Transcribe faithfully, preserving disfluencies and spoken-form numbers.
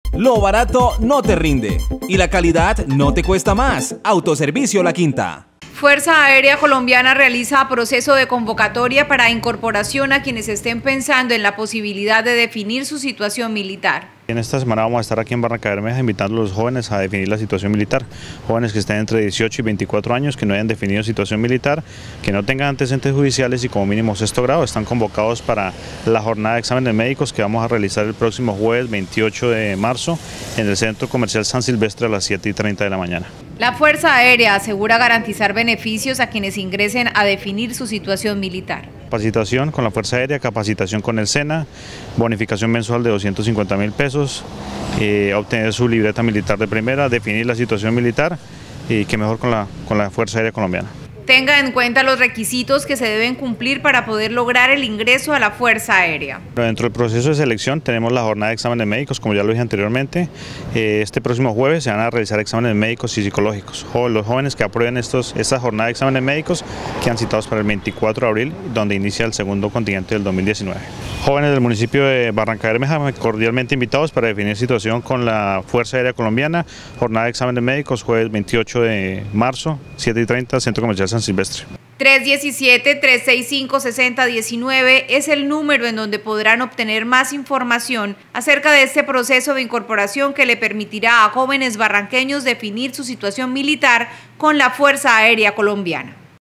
Lo barato no te rinde y la calidad no te cuesta más. Autoservicio La Quinta. Fuerza Aérea Colombiana realiza proceso de convocatoria para incorporación a quienes estén pensando en la posibilidad de definir su situación militar. En esta semana vamos a estar aquí en Barrancabermeja invitando a los jóvenes a definir la situación militar. Jóvenes que estén entre dieciocho y veinticuatro años, que no hayan definido situación militar, que no tengan antecedentes judiciales y como mínimo sexto grado, están convocados para la jornada de exámenes médicos que vamos a realizar el próximo jueves veintiocho de marzo en el Centro Comercial San Silvestre a las siete y treinta de la mañana. La Fuerza Aérea asegura garantizar beneficios a quienes ingresen a definir su situación militar. Capacitación con la Fuerza Aérea, capacitación con el SENA, bonificación mensual de doscientos cincuenta mil pesos, eh, obtener su libreta militar de primera, definir la situación militar y que mejor con la, con la Fuerza Aérea Colombiana. Tenga en cuenta los requisitos que se deben cumplir para poder lograr el ingreso a la Fuerza Aérea. Dentro del proceso de selección tenemos la jornada de exámenes médicos, como ya lo dije anteriormente. Este próximo jueves se van a realizar exámenes médicos y psicológicos. Los jóvenes que aprueben estos, esta jornada de exámenes médicos quedan citados para el veinticuatro de abril, donde inicia el segundo contingente del dos mil diecinueve. Jóvenes del municipio de Barrancabermeja, cordialmente invitados para definir situación con la Fuerza Aérea Colombiana. Jornada de exámenes médicos, jueves veintiocho de marzo, siete y treinta, Centro Comercial San Silvestre. tres uno siete, tres seis cinco, seis cero uno nueve es el número en donde podrán obtener más información acerca de este proceso de incorporación que le permitirá a jóvenes barranqueños definir su situación militar con la Fuerza Aérea Colombiana.